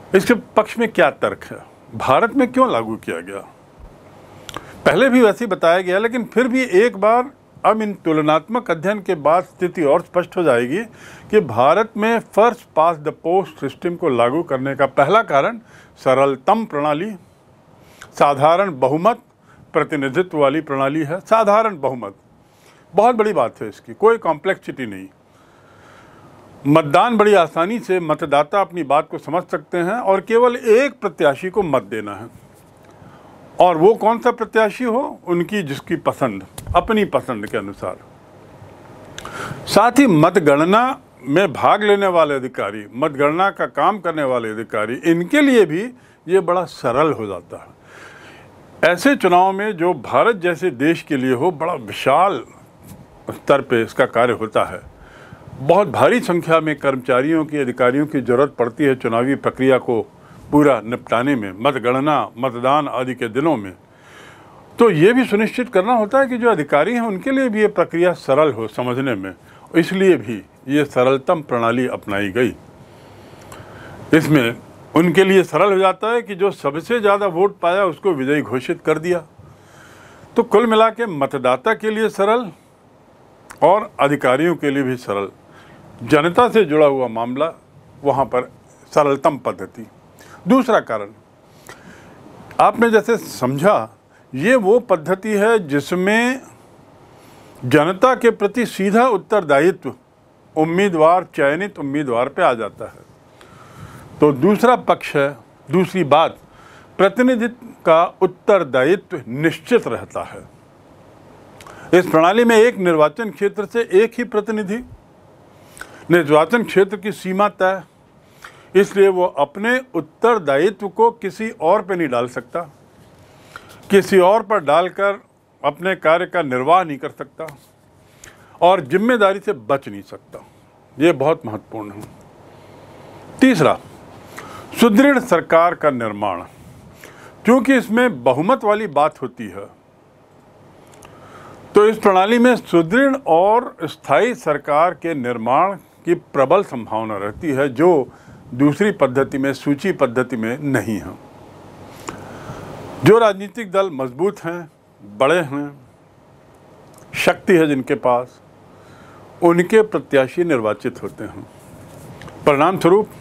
इसके पक्ष में क्या तर्क है? भारत में क्यों लागू किया गया? पहले भी वैसे ही बताया गया, लेकिन फिर भी एक बार अब इन तुलनात्मक अध्ययन के बाद स्थिति और स्पष्ट हो जाएगी कि भारत में first past the post system को लागू करने का पहला कारण सरलतम प्रणाली, साधारण बहुमत प्रतिनिधित्व वाली प्रणाली है। साधारण बहुमत बहुत बड़ी बात है, इसकी कोई कॉम्प्लेक्सिटी नहीं। मतदान बड़ी आसानी से मतदाता अपनी बात को समझ सकते हैं और केवल एक प्रत्याशी को मत देना है, और वो कौन सा प्रत्याशी हो, उनकी जिसकी पसंद, अपनी पसंद के अनुसार। साथ ही मतगणना में भाग लेने वाले अधिकारी, मतगणना का काम करने वाले अधिकारी, इनके लिए भी ये बड़ा सरल हो जाता है। ऐसे चुनाव में जो भारत जैसे देश के लिए हो, बड़ा विशाल स्तर पे इसका कार्य होता है। बहुत भारी संख्या में कर्मचारियों की, अधिकारियों की ज़रूरत पड़ती है चुनावी प्रक्रिया को पूरा निपटाने में, मतगणना, मतदान आदि के दिनों में। तो ये भी सुनिश्चित करना होता है कि जो अधिकारी हैं उनके लिए भी ये प्रक्रिया सरल हो समझने में, इसलिए भी ये सरलतम प्रणाली अपनाई गई। इसमें उनके लिए सरल हो जाता है कि जो सबसे ज़्यादा वोट पाया उसको विजयी घोषित कर दिया। तो कुल मिला के मतदाता के लिए सरल और अधिकारियों के लिए भी सरल, जनता से जुड़ा हुआ मामला, वहाँ पर सरलतम पद्धति। दूसरा कारण आपने जैसे समझा, ये वो पद्धति है जिसमें जनता के प्रति सीधा उत्तरदायित्व उम्मीदवार, चयनित उम्मीदवार पे आ जाता है। तो दूसरा पक्ष है, दूसरी बात, प्रतिनिधित्व का उत्तरदायित्व निश्चित रहता है। इस प्रणाली में एक निर्वाचन क्षेत्र से एक ही प्रतिनिधि, निर्वाचन क्षेत्र की सीमा तय, इसलिए वो अपने उत्तरदायित्व को किसी और पे नहीं डाल सकता, किसी और पर डालकर अपने कार्य का निर्वाह नहीं कर सकता और जिम्मेदारी से बच नहीं सकता। ये बहुत महत्वपूर्ण है। तीसरा, सुदृढ़ सरकार का निर्माण। क्योंकि इसमें बहुमत वाली बात होती है, तो इस प्रणाली में सुदृढ़ और स्थायी सरकार के निर्माण की प्रबल संभावना रहती है, जो दूसरी पद्धति में, सूची पद्धति में नहीं है। जो राजनीतिक दल मजबूत हैं, बड़े हैं, शक्ति है जिनके पास, उनके प्रत्याशी निर्वाचित होते हैं। परिणाम स्वरूप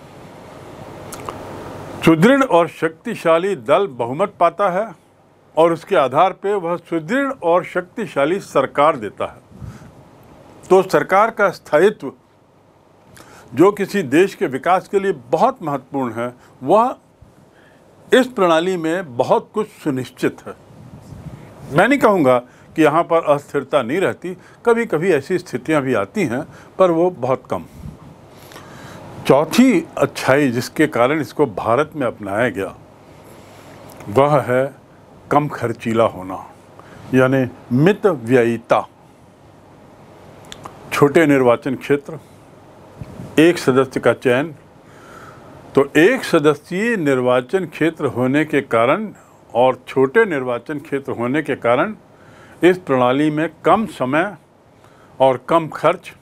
सुदृढ़ और शक्तिशाली दल बहुमत पाता है और उसके आधार पर वह सुदृढ़ और शक्तिशाली सरकार देता है। तो सरकार का स्थायित्व, जो किसी देश के विकास के लिए बहुत महत्वपूर्ण है, वह इस प्रणाली में बहुत कुछ सुनिश्चित है। मैं नहीं कहूँगा कि यहाँ पर अस्थिरता नहीं रहती, कभी कभी ऐसी स्थितियाँ भी आती हैं, पर वो बहुत कम। चौथी अच्छाई जिसके कारण इसको भारत में अपनाया गया, वह है कम खर्चीला होना, यानी मित व्ययिता। छोटे निर्वाचन क्षेत्र, एक सदस्य का चयन, तो एक सदस्यीय निर्वाचन क्षेत्र होने के कारण और छोटे निर्वाचन क्षेत्र होने के कारण इस प्रणाली में कम समय और कम खर्च,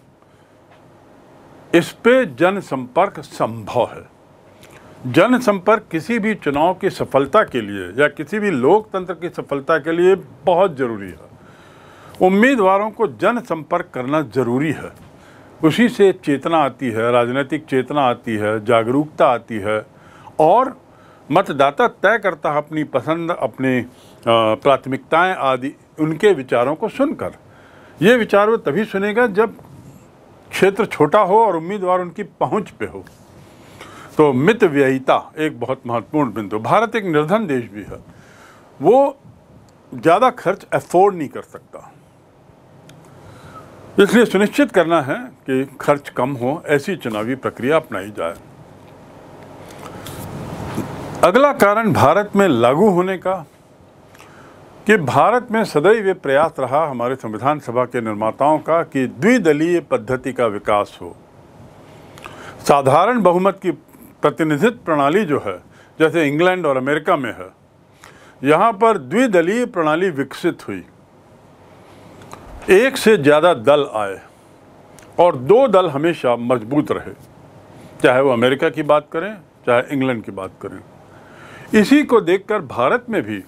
इस पे जनसंपर्क संभव है। जनसंपर्क किसी भी चुनाव की सफलता के लिए या किसी भी लोकतंत्र की सफलता के लिए बहुत ज़रूरी है। उम्मीदवारों को जनसंपर्क करना ज़रूरी है, उसी से चेतना आती है, राजनीतिक चेतना आती है, जागरूकता आती है, और मतदाता तय करता है अपनी पसंद, अपनी प्राथमिकताएं आदि, उनके विचारों को सुनकर। ये विचार वो तभी सुनेगा जब क्षेत्र छोटा हो और उम्मीदवार उनकी पहुंच पे हो। तो मित व्ययिता एक बहुत महत्वपूर्ण बिंदु। भारत एक निर्धन देश भी है, वो ज़्यादा खर्च अफोर्ड नहीं कर सकता, इसलिए सुनिश्चित करना है कि खर्च कम हो, ऐसी चुनावी प्रक्रिया अपनाई जाए। अगला कारण भारत में लागू होने का, कि भारत में सदैव ये प्रयास रहा हमारे संविधान सभा के निर्माताओं का कि द्विदलीय पद्धति का विकास हो। साधारण बहुमत की प्रतिनिधित्व प्रणाली जो है, जैसे इंग्लैंड और अमेरिका में है, यहाँ पर द्विदलीय प्रणाली विकसित हुई। एक से ज़्यादा दल आए और दो दल हमेशा मजबूत रहे, चाहे वो अमेरिका की बात करें चाहे इंग्लैंड की बात करें। इसी को देखकर भारत में भी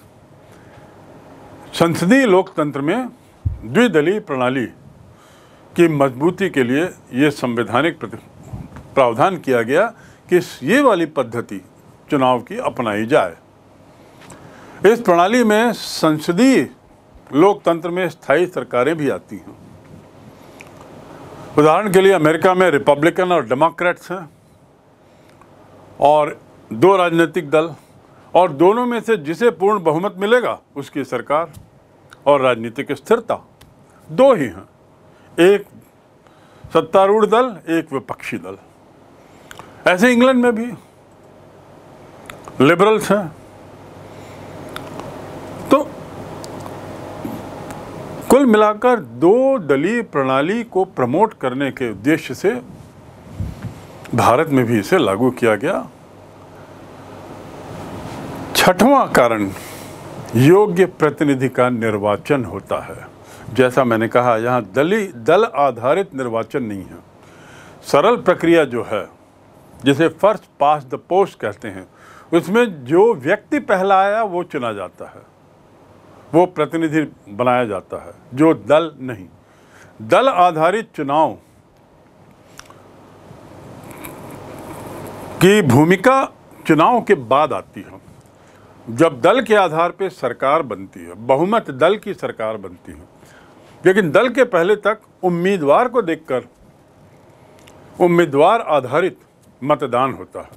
संसदीय लोकतंत्र में द्विदलीय प्रणाली की मजबूती के लिए ये संवैधानिक प्रावधान किया गया कि ये वाली पद्धति चुनाव की अपनाई जाए। इस प्रणाली में संसदीय लोकतंत्र में स्थायी सरकारें भी आती हैं। उदाहरण के लिए अमेरिका में रिपब्लिकन और डेमोक्रेट्स हैं और दो राजनीतिक दल, और दोनों में से जिसे पूर्ण बहुमत मिलेगा उसकी सरकार, और राजनीतिक स्थिरता दो ही हैं, एक सत्तारूढ़ दल, एक विपक्षी दल। ऐसे इंग्लैंड में भी लिबरल्स हैं। तो कुल मिलाकर दो दलीय प्रणाली को प्रमोट करने के उद्देश्य से भारत में भी इसे लागू किया गया। छठवां कारण योग्य प्रतिनिधि का निर्वाचन होता है। जैसा मैंने कहा, यहाँ दल आधारित निर्वाचन नहीं है। सरल प्रक्रिया जो है, जिसे फर्स्ट पास द पोस्ट कहते हैं, उसमें जो व्यक्ति पहला आया वो चुना जाता है, वो प्रतिनिधि बनाया जाता है, जो दल नहीं। दल आधारित चुनाव की भूमिका चुनाव के बाद आती है, जब दल के आधार पर सरकार बनती है, बहुमत दल की सरकार बनती है। लेकिन दल के पहले तक उम्मीदवार को देखकर उम्मीदवार आधारित मतदान होता है।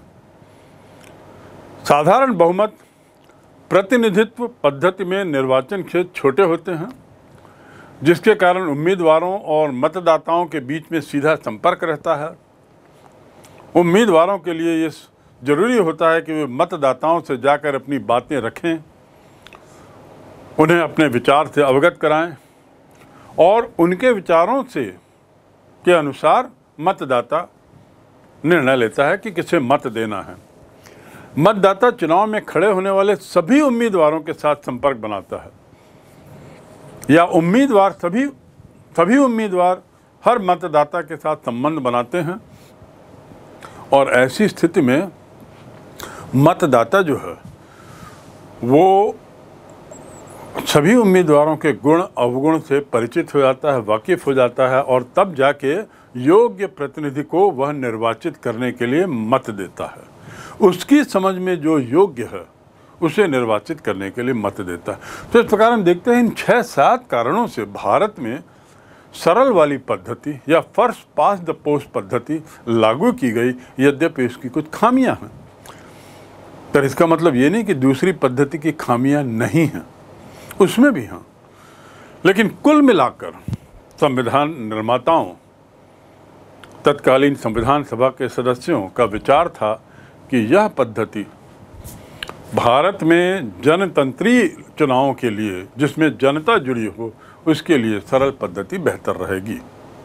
साधारण बहुमत प्रतिनिधित्व पद्धति में निर्वाचन क्षेत्र छोटे होते हैं, जिसके कारण उम्मीदवारों और मतदाताओं के बीच में सीधा संपर्क रहता है। उम्मीदवारों के लिए ये जरूरी होता है कि वे मतदाताओं से जाकर अपनी बातें रखें, उन्हें अपने विचार से अवगत कराएं और उनके विचारों से के अनुसार मतदाता निर्णय लेता है कि किसे मत देना है। मतदाता चुनाव में खड़े होने वाले सभी उम्मीदवारों के साथ संपर्क बनाता है, या उम्मीदवार सभी उम्मीदवार हर मतदाता के साथ संबंध बनाते हैं। और ऐसी स्थिति में मतदाता जो है वो सभी उम्मीदवारों के गुण अवगुण से परिचित हो जाता है, वाकिफ हो जाता है, और तब जाके योग्य प्रतिनिधि को वह निर्वाचित करने के लिए मत देता है। उसकी समझ में जो योग्य है उसे निर्वाचित करने के लिए मत देता है। तो इस प्रकार हम देखते हैं इन 6-7 कारणों से भारत में सरल वाली पद्धति या फर्स्ट पास द पोस्ट पद्धति लागू की गई, यद्यपि इसकी कुछ खामियां हैं। पर इसका मतलब ये नहीं कि दूसरी पद्धति की खामियां नहीं हैं, उसमें भी हैं। लेकिन कुल मिलाकर संविधान निर्माताओं, तत्कालीन संविधान सभा के सदस्यों का विचार था कि यह पद्धति भारत में जनतंत्रीय चुनावों के लिए, जिसमें जनता जुड़ी हो, उसके लिए सरल पद्धति बेहतर रहेगी।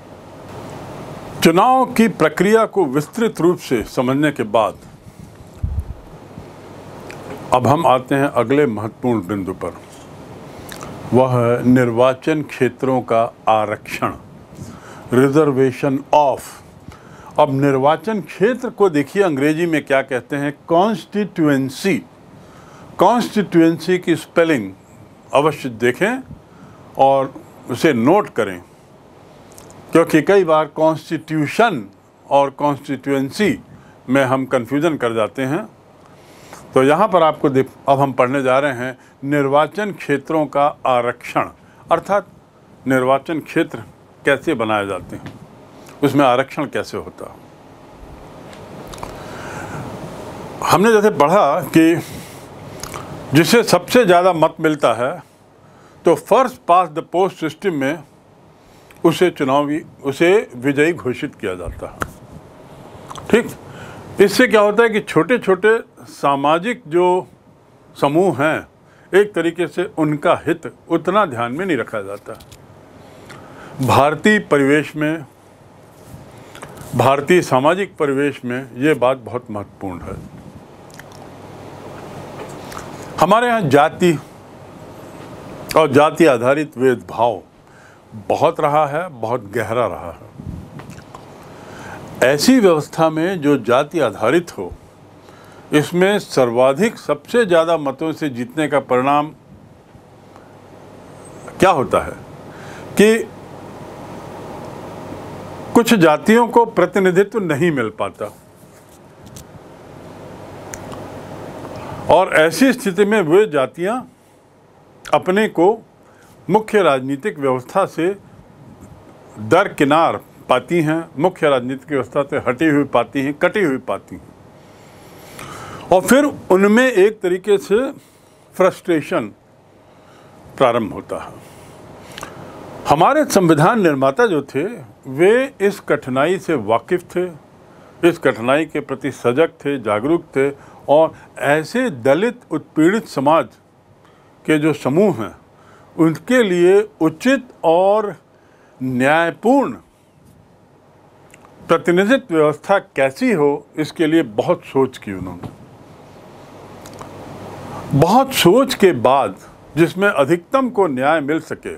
चुनाव की प्रक्रिया को विस्तृत रूप से समझने के बाद अब हम आते हैं अगले महत्वपूर्ण बिंदु पर, वह है निर्वाचन क्षेत्रों का आरक्षण, रिजर्वेशन ऑफ। अब निर्वाचन क्षेत्र को देखिए अंग्रेजी में क्या कहते हैं, कॉन्स्टिट्यूएंसी। कॉन्स्टिट्यूएंसी की स्पेलिंग अवश्य देखें और उसे नोट करें, क्योंकि कई बार कॉन्स्टिट्यूशन और कॉन्स्टिट्यूएंसी में हम कंफ्यूजन कर जाते हैं। तो यहाँ पर आपको अब हम पढ़ने जा रहे हैं निर्वाचन क्षेत्रों का आरक्षण, अर्थात निर्वाचन क्षेत्र कैसे बनाए जाते हैं, उसमें आरक्षण कैसे होता है। हमने जैसे पढ़ा कि जिसे सबसे ज़्यादा मत मिलता है तो first past the post system में उसे विजयी घोषित किया जाता है। ठीक, इससे क्या होता है कि छोटे छोटे सामाजिक जो समूह हैं, एक तरीके से उनका हित उतना ध्यान में नहीं रखा जाता। भारतीय सामाजिक परिवेश में ये बात बहुत महत्वपूर्ण है। हमारे यहाँ जाति और जाति आधारित भेदभाव बहुत रहा है, बहुत गहरा रहा है। ऐसी व्यवस्था में जो जाति आधारित हो इसमें सर्वाधिक सबसे ज़्यादा मतों से जीतने का परिणाम क्या होता है कि कुछ जातियों को प्रतिनिधित्व नहीं मिल पाता, और ऐसी स्थिति में वे जातियां अपने को मुख्य राजनीतिक व्यवस्था से दरकिनार पाती हैं, मुख्य राजनीतिक व्यवस्था से हटी हुई पाती हैं, कटी हुई पाती हैं, और फिर उनमें एक तरीके से फ्रस्ट्रेशन प्रारंभ होता है। हमारे संविधान निर्माता जो थे वे इस कठिनाई से वाकिफ थे, इस कठिनाई के प्रति सजग थे, जागरूक थे, और ऐसे दलित उत्पीड़ित समाज के जो समूह हैं उनके लिए उचित और न्यायपूर्ण प्रतिनिधित्व व्यवस्था कैसी हो, इसके लिए बहुत सोच की उन्होंने। बहुत सोच के बाद जिसमें अधिकतम को न्याय मिल सके,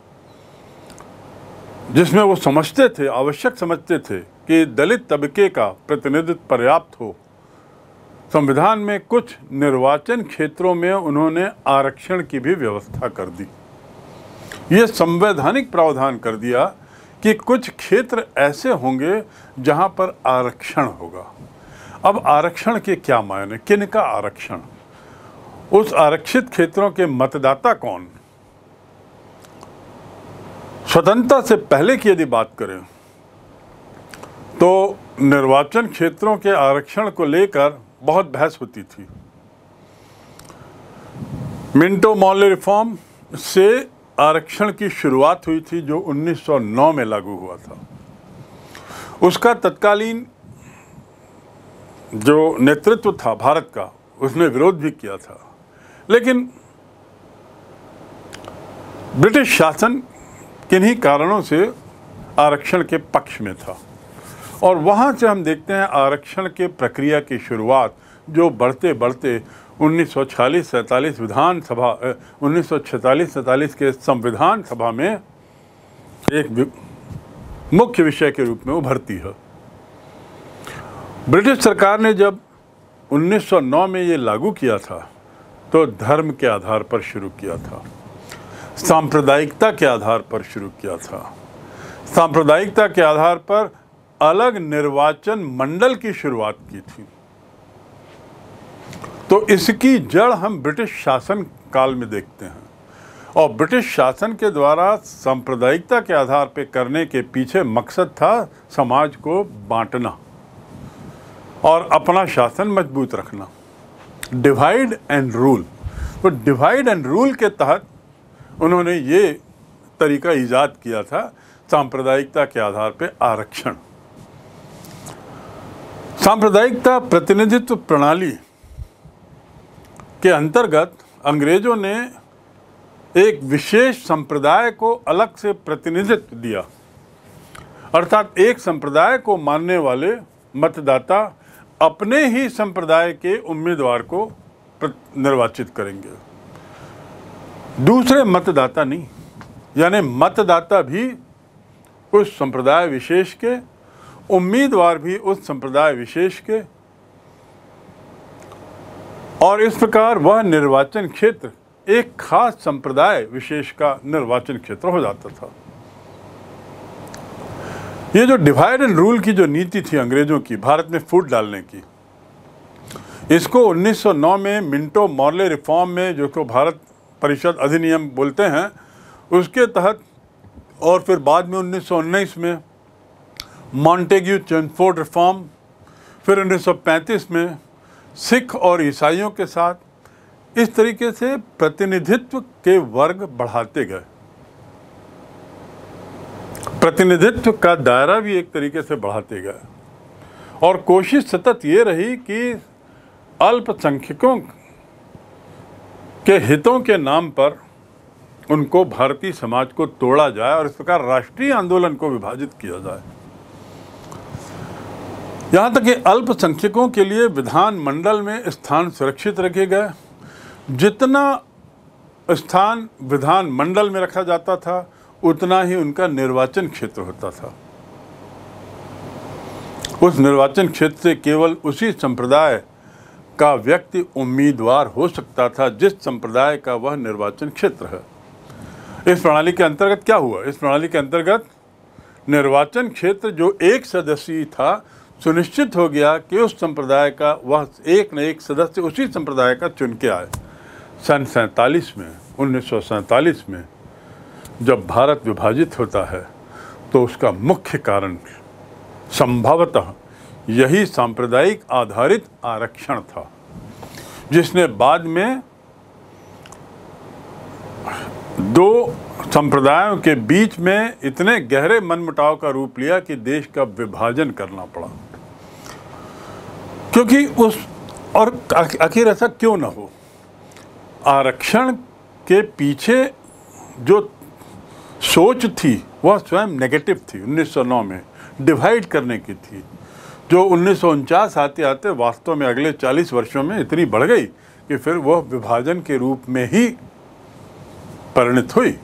जिसमें वो समझते थे, आवश्यक समझते थे कि दलित तबके का प्रतिनिधित्व पर्याप्त हो, संविधान में कुछ निर्वाचन क्षेत्रों में उन्होंने आरक्षण की भी व्यवस्था कर दी। ये संवैधानिक प्रावधान कर दिया कि कुछ क्षेत्र ऐसे होंगे जहां पर आरक्षण होगा। अब आरक्षण के क्या मायने, किनका आरक्षण, उस आरक्षित क्षेत्रों के मतदाता कौन। स्वतंत्रता से पहले की यदि बात करें तो निर्वाचन क्षेत्रों के आरक्षण को लेकर बहुत बहस होती थी। मिंटो मॉर्ले रिफॉर्म से आरक्षण की शुरुआत हुई थी जो 1909 में लागू हुआ था। उसका तत्कालीन जो नेतृत्व था भारत का, उसने विरोध भी किया था, लेकिन ब्रिटिश शासन किन्हीं कारणों से आरक्षण के पक्ष में था, और वहाँ से हम देखते हैं आरक्षण के प्रक्रिया की शुरुआत जो बढ़ते बढ़ते 1946-47 विधानसभा 1946-47 के संविधान सभा में एक मुख्य विषय के रूप में उभरती है। ब्रिटिश सरकार ने जब 1909 में ये लागू किया था तो धर्म के आधार पर शुरू किया था, सांप्रदायिकता के आधार पर शुरू किया था। सांप्रदायिकता के आधार पर अलग निर्वाचन मंडल की शुरुआत की थी। तो इसकी जड़ हम ब्रिटिश शासन काल में देखते हैं, और ब्रिटिश शासन के द्वारा सांप्रदायिकता के आधार पर करने के पीछे मकसद था समाज को बांटना और अपना शासन मजबूत रखना, डिवाइड एंड रूल। तो डिवाइड एंड रूल के तहत उन्होंने ये तरीका ईजाद किया था, सांप्रदायिकता के आधार पर आरक्षण। सांप्रदायिकता प्रतिनिधित्व प्रणाली के अंतर्गत अंग्रेजों ने एक विशेष संप्रदाय को अलग से प्रतिनिधित्व दिया, अर्थात एक संप्रदाय को मानने वाले मतदाता अपने ही संप्रदाय के उम्मीदवार को निर्वाचित करेंगे, दूसरे मतदाता नहीं। यानी मतदाता भी उस संप्रदाय विशेष के, उम्मीदवार भी उस संप्रदाय विशेष के, और इस प्रकार वह निर्वाचन क्षेत्र एक खास संप्रदाय विशेष का निर्वाचन क्षेत्र हो जाता था। ये जो डिवाइड एंड रूल की जो नीति थी अंग्रेजों की भारत में फूट डालने की, इसको 1909 में मिंटो मॉर्ले रिफॉर्म में, जो को भारत परिषद अधिनियम बोलते हैं, उसके तहत, और फिर बाद में 1919 में मॉन्टेग्यू चेम्सफोर्ड रिफॉर्म, फिर 1935 में सिख और ईसाइयों के साथ, इस तरीके से प्रतिनिधित्व के वर्ग बढ़ाते गए। प्रतिनिधित्व का दायरा भी एक तरीके से बढ़ाते गए, और कोशिश सतत ये रही कि अल्पसंख्यकों के हितों के नाम पर उनको भारतीय समाज को तोड़ा जाए और इस प्रकार राष्ट्रीय आंदोलन को विभाजित किया जाए। यहाँ तक कि अल्पसंख्यकों के लिए विधान मंडल में स्थान सुरक्षित रखे गए। जितना स्थान विधान मंडल में रखा जाता था उतना ही उनका निर्वाचन क्षेत्र होता था। उस निर्वाचन क्षेत्र से केवल उसी संप्रदाय का व्यक्ति उम्मीदवार हो सकता था जिस संप्रदाय का वह निर्वाचन क्षेत्र है। इस प्रणाली के अंतर्गत क्या हुआ? इस प्रणाली के अंतर्गत निर्वाचन क्षेत्र जो एक सदस्यीय था, सुनिश्चित हो गया कि उस संप्रदाय का वह एक न एक सदस्य उसी संप्रदाय का चुन के आए। सन 1947 में जब भारत विभाजित होता है तो उसका मुख्य कारण संभवतः यही सांप्रदायिक आधारित आरक्षण था, जिसने बाद में दो संप्रदायों के बीच में इतने गहरे मनमुटाव का रूप लिया कि देश का विभाजन करना पड़ा। क्योंकि और आखिर ऐसा क्यों ना हो, आरक्षण के पीछे जो सोच थी वह स्वयं नेगेटिव थी। 1909 में डिवाइड करने की थी, जो 1949 आते आते वास्तव में अगले 40 वर्षों में इतनी बढ़ गई कि फिर वह विभाजन के रूप में ही परिणत हुई।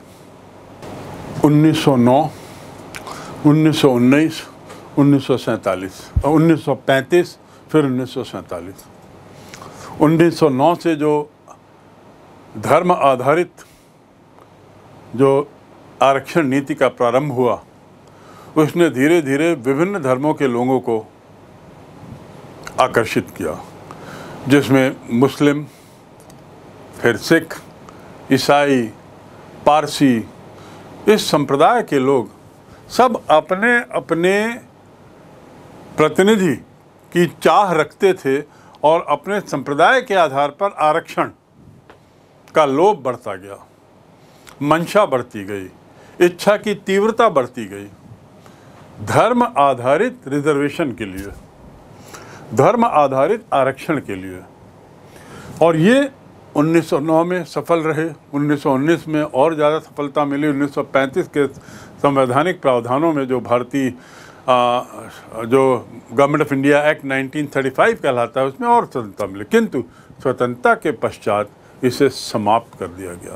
1909, 1919, 1947 और 1935, फिर 1947। 1909 से जो धर्म आधारित जो आरक्षण नीति का प्रारंभ हुआ, उसने धीरे धीरे विभिन्न धर्मों के लोगों को आकर्षित किया, जिसमें मुस्लिम, फिर सिख, ईसाई, पारसी, इस संप्रदाय के लोग सब अपने अपने प्रतिनिधि की चाह रखते थे और अपने संप्रदाय के आधार पर आरक्षण का लोभ बढ़ता गया, मंशा बढ़ती गई, इच्छा की तीव्रता बढ़ती गई धर्म आधारित रिजर्वेशन के लिए, धर्म आधारित आरक्षण के लिए। और ये 1909 में सफल रहे, 1919 में और ज़्यादा सफलता मिली। 1935 के संवैधानिक प्रावधानों में जो भारतीय जो गवर्नमेंट ऑफ इंडिया एक्ट 1935 कहलाता है, उसमें और स्वतंत्रता मिली, किंतु स्वतंत्रता के पश्चात इसे समाप्त कर दिया गया।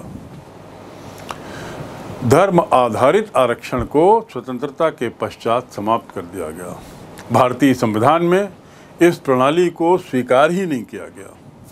धर्म आधारित आरक्षण को स्वतंत्रता के पश्चात समाप्त कर दिया गया। भारतीय संविधान में इस प्रणाली को स्वीकार ही नहीं किया गया।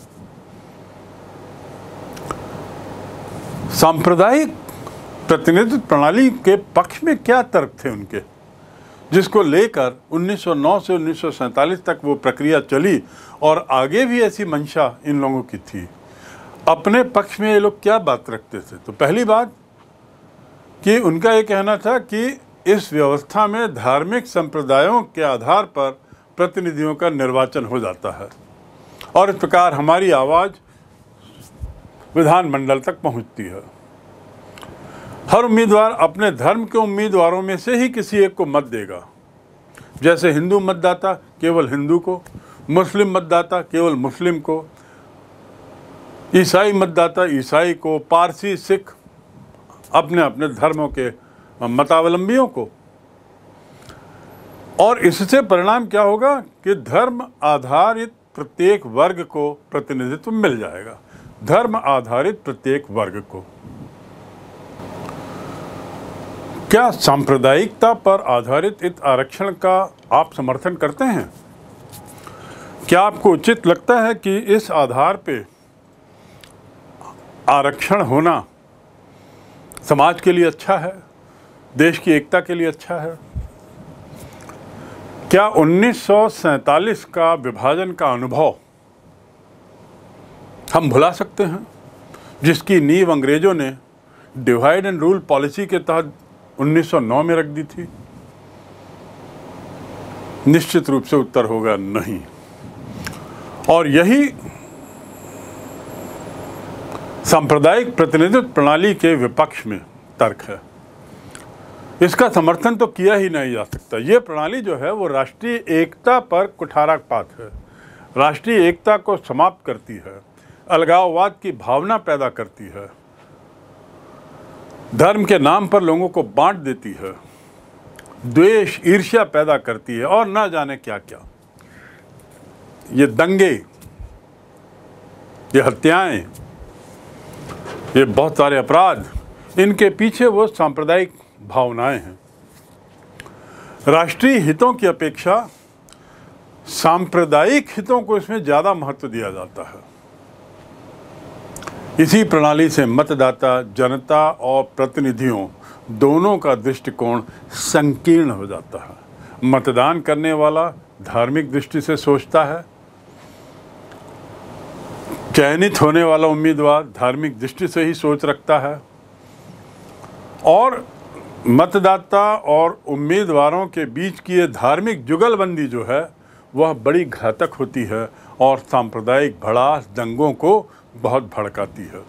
सांप्रदायिक प्रतिनिधित्व प्रणाली के पक्ष में क्या तर्क थे उनके, जिसको लेकर 1909 से 1947 तक वो प्रक्रिया चली और आगे भी ऐसी मंशा इन लोगों की थी। अपने पक्ष में ये लोग क्या बात रखते थे? तो पहली बात कि उनका ये कहना था कि इस व्यवस्था में धार्मिक संप्रदायों के आधार पर प्रतिनिधियों का निर्वाचन हो जाता है और इस प्रकार हमारी आवाज़ विधानमंडल तक पहुंचती है। हर उम्मीदवार अपने धर्म के उम्मीदवारों में से ही किसी एक को मत देगा। जैसे हिंदू मतदाता केवल हिंदू को, मुस्लिम मतदाता केवल मुस्लिम को, ईसाई मतदाता ईसाई को, पारसी, सिख अपने अपने धर्मों के मतावलंबियों को। और इससे परिणाम क्या होगा कि धर्म आधारित प्रत्येक वर्ग को प्रतिनिधित्व मिल जाएगा, धर्म आधारित प्रत्येक वर्ग को। क्या सांप्रदायिकता पर आधारित इस आरक्षण का आप समर्थन करते हैं? क्या आपको उचित लगता है कि इस आधार पे आरक्षण होना समाज के लिए अच्छा है, देश की एकता के लिए अच्छा है? क्या 1947 का विभाजन का अनुभव हम भुला सकते हैं, जिसकी नींव अंग्रेजों ने डिवाइड एंड रूल पॉलिसी के तहत 1909 में रख दी थी? निश्चित रूप से उत्तर होगा नहीं। और यही सांप्रदायिक प्रतिनिधित्व प्रणाली के विपक्ष में तर्क है। इसका समर्थन तो किया ही नहीं जा सकता। ये प्रणाली जो है वो राष्ट्रीय एकता पर कुठाराघात है, राष्ट्रीय एकता को समाप्त करती है, अलगाववाद की भावना पैदा करती है, धर्म के नाम पर लोगों को बांट देती है, द्वेष, ईर्ष्या पैदा करती है और ना जाने क्या क्या। ये दंगे, ये हत्याएं, ये बहुत सारे अपराध, इनके पीछे वो सांप्रदायिक भावनाएं हैं। राष्ट्रीय हितों की अपेक्षा सांप्रदायिक हितों को इसमें ज़्यादा महत्व दिया जाता है। इसी प्रणाली से मतदाता, जनता और प्रतिनिधियों दोनों का दृष्टिकोण संकीर्ण हो जाता है। मतदान करने वाला धार्मिक दृष्टि से सोचता है, चयनित होने वाला उम्मीदवार धार्मिक दृष्टि से ही सोच रखता है, और मतदाता और उम्मीदवारों के बीच की ये धार्मिक जुगलबंदी जो है वह बड़ी घातक होती है और सांप्रदायिक भड़ास, दंगों को बहुत भड़काती है।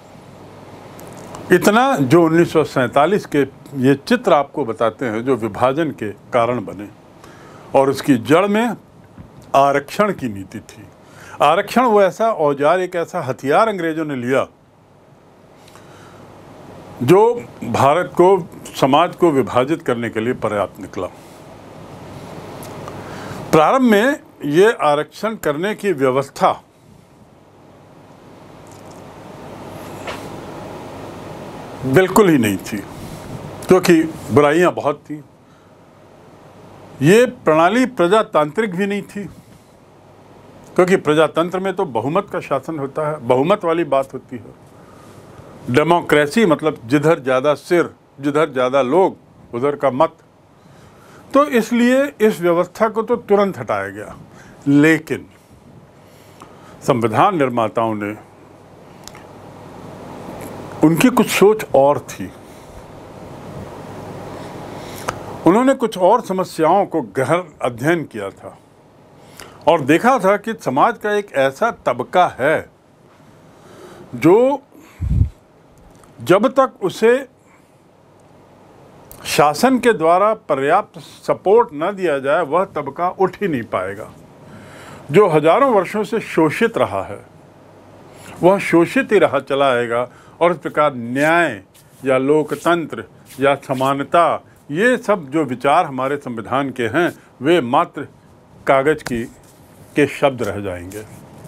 इतना जो 1947 के ये चित्र आपको बताते हैं जो विभाजन के कारण बने, और उसकी जड़ में आरक्षण की नीति थी। आरक्षण वो ऐसा औजार, एक ऐसा हथियार अंग्रेजों ने लिया जो भारत को, समाज को विभाजित करने के लिए पर्याप्त निकला। प्रारंभ में ये आरक्षण करने की व्यवस्था बिल्कुल ही नहीं थी, क्योंकि बुराइयां बहुत थी। ये प्रणाली प्रजातांत्रिक भी नहीं थी, क्योंकि प्रजातंत्र में तो बहुमत का शासन होता है, बहुमत वाली बात होती है। डेमोक्रेसी मतलब जिधर ज़्यादा सिर, जिधर ज़्यादा लोग, उधर का मत। तो इसलिए इस व्यवस्था को तो तुरंत हटाया गया। लेकिन संविधान निर्माताओं ने, उनकी कुछ सोच और थी। उन्होंने कुछ और समस्याओं को गहन अध्ययन किया था और देखा था कि समाज का एक ऐसा तबका है जो जब तक उसे शासन के द्वारा पर्याप्त सपोर्ट न दिया जाए वह तबका उठ ही नहीं पाएगा। जो हजारों वर्षों से शोषित रहा है वह शोषित ही रहा चला आएगा, और इस प्रकार न्याय या लोकतंत्र या समानता, ये सब जो विचार हमारे संविधान के हैं वे मात्र कागज के शब्द रह जाएंगे।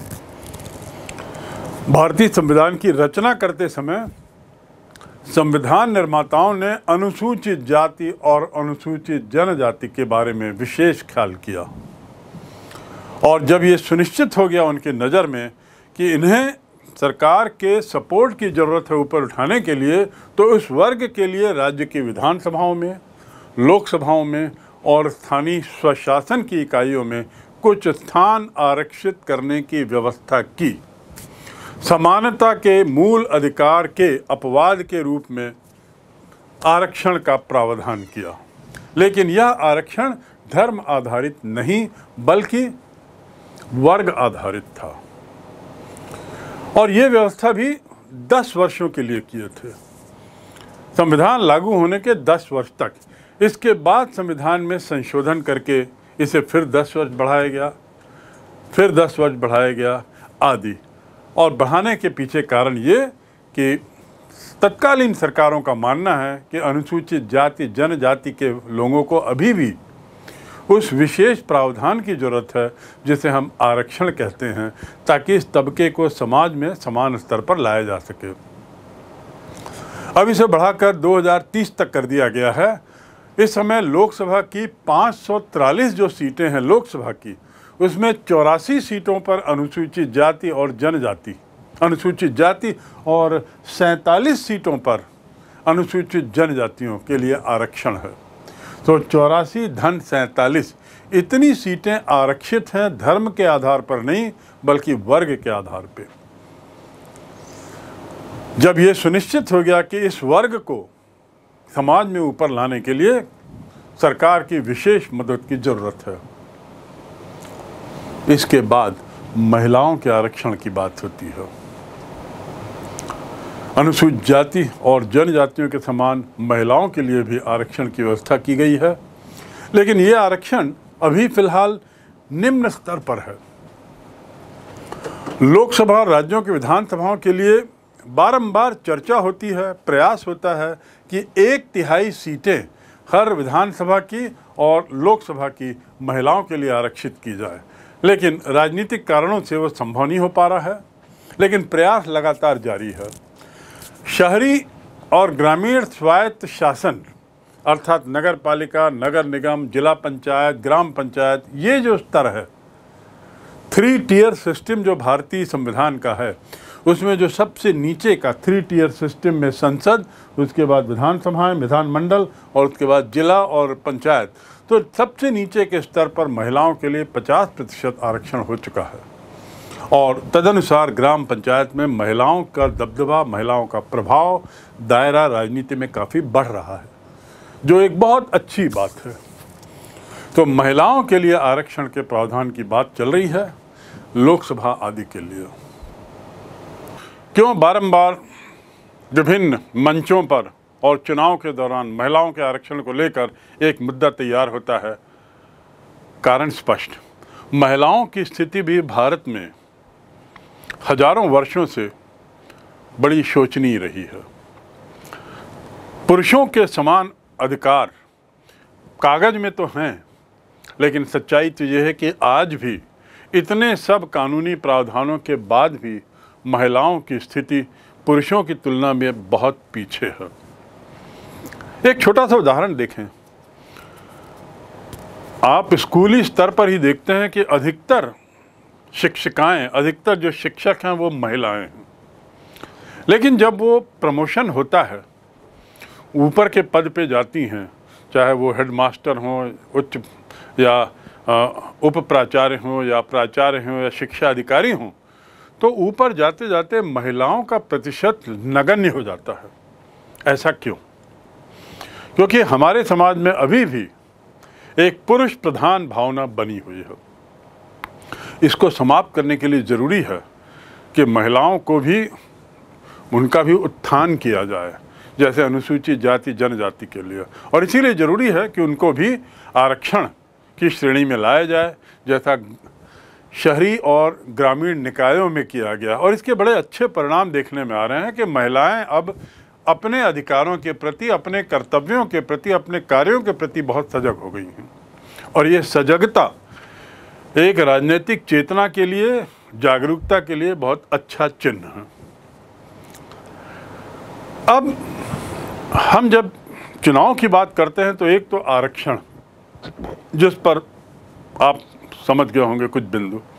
भारतीय संविधान की रचना करते समय संविधान निर्माताओं ने अनुसूचित जाति और अनुसूचित जनजाति के बारे में विशेष ख्याल किया, और जब ये सुनिश्चित हो गया उनकी नज़र में कि इन्हें सरकार के सपोर्ट की ज़रूरत है ऊपर उठाने के लिए, तो उस वर्ग के लिए राज्य की विधानसभाओं में, लोकसभाओं में और स्थानीय स्वशासन की इकाइयों में कुछ स्थान आरक्षित करने की व्यवस्था की। समानता के मूल अधिकार के अपवाद के रूप में आरक्षण का प्रावधान किया। लेकिन यह आरक्षण धर्म आधारित नहीं बल्कि वर्ग आधारित था, और ये व्यवस्था भी 10 वर्षों के लिए किए थे, संविधान लागू होने के 10 वर्ष तक। इसके बाद संविधान में संशोधन करके इसे फिर 10 वर्ष बढ़ाया गया, फिर 10 वर्ष बढ़ाया गया आदि। और बढ़ाने के पीछे कारण ये कि तत्कालीन सरकारों का मानना है कि अनुसूचित जाति जनजाति के लोगों को अभी भी उस विशेष प्रावधान की ज़रूरत है जिसे हम आरक्षण कहते हैं, ताकि इस तबके को समाज में समान स्तर पर लाया जा सके। अब इसे बढ़ाकर 2030 तक कर दिया गया है। इस समय लोकसभा की 543 जो सीटें हैं लोकसभा की, उसमें 84 सीटों पर अनुसूचित जाति और जनजाति, अनुसूचित जाति और 47 सीटों पर अनुसूचित जनजातियों के लिए आरक्षण है। तो 84 धन 47 इतनी सीटें आरक्षित हैं, धर्म के आधार पर नहीं बल्कि वर्ग के आधार पे। जब ये सुनिश्चित हो गया कि इस वर्ग को समाज में ऊपर लाने के लिए सरकार की विशेष मदद की जरूरत है, इसके बाद महिलाओं के आरक्षण की बात होती है। अनुसूचित जाति और जनजातियों के समान महिलाओं के लिए भी आरक्षण की व्यवस्था की गई है, लेकिन ये आरक्षण अभी फिलहाल निम्न स्तर पर है। लोकसभा और राज्यों की विधानसभाओं के लिए बारंबार चर्चा होती है, प्रयास होता है कि 1/3 सीटें हर विधानसभा की और लोकसभा की महिलाओं के लिए आरक्षित की जाए, लेकिन राजनीतिक कारणों से वो संभव नहीं हो पा रहा है। लेकिन प्रयास लगातार जारी है। शहरी और ग्रामीण स्वायत्त शासन अर्थात नगर पालिका, नगर निगम, जिला पंचायत, ग्राम पंचायत, ये जो स्तर है, 3 टियर सिस्टम जो भारतीय संविधान का है, उसमें जो सबसे नीचे का 3 टियर सिस्टम में संसद, उसके बाद विधानसभाएं, विधानमंडल और उसके बाद जिला और पंचायत, तो सबसे नीचे के स्तर पर महिलाओं के लिए 50% आरक्षण हो चुका है। और तदनुसार ग्राम पंचायत में महिलाओं का दबदबा, महिलाओं का प्रभाव, दायरा राजनीति में काफ़ी बढ़ रहा है, जो एक बहुत अच्छी बात है। तो महिलाओं के लिए आरक्षण के प्रावधान की बात चल रही है लोकसभा आदि के लिए। क्यों बारंबार विभिन्न मंचों पर और चुनाव के दौरान महिलाओं के आरक्षण को लेकर एक मुद्दा तैयार होता है? कारण स्पष्ट, महिलाओं की स्थिति भी भारत में हजारों वर्षों से बड़ी शोचनीय रही है। पुरुषों के समान अधिकार कागज में तो हैं, लेकिन सच्चाई तो ये है कि आज भी इतने सब कानूनी प्रावधानों के बाद भी महिलाओं की स्थिति पुरुषों की तुलना में बहुत पीछे है। एक छोटा सा उदाहरण देखें, आप स्कूली स्तर पर ही देखते हैं कि अधिकतर शिक्षिकाएं, अधिकतर जो शिक्षक हैं वो महिलाएं हैं, लेकिन जब वो प्रमोशन होता है, ऊपर के पद पे जाती हैं, चाहे वो हेडमास्टर हों, उच्च या उप प्राचार्य हों या प्राचार्य हों या शिक्षा अधिकारी हों, तो ऊपर जाते जाते महिलाओं का प्रतिशत नगण्य हो जाता है। ऐसा क्यों? क्योंकि हमारे समाज में अभी भी एक पुरुष प्रधान भावना बनी हुई है। इसको समाप्त करने के लिए ज़रूरी है कि महिलाओं को भी, उनका भी उत्थान किया जाए, जैसे अनुसूचित जाति जनजाति के लिए, और इसीलिए ज़रूरी है कि उनको भी आरक्षण की श्रेणी में लाया जाए, जैसा शहरी और ग्रामीण निकायों में किया गया। और इसके बड़े अच्छे परिणाम देखने में आ रहे हैं कि महिलाएं अब अपने अधिकारों के प्रति, अपने कर्तव्यों के प्रति, अपने कार्यों के प्रति बहुत सजग हो गई हैं। और ये सजगता एक राजनीतिक चेतना के लिए, जागरूकता के लिए बहुत अच्छा चिन्ह है। अब हम जब चुनाव की बात करते हैं तो एक तो आरक्षण, जिस पर आप समझ गए होंगे कुछ बिंदु,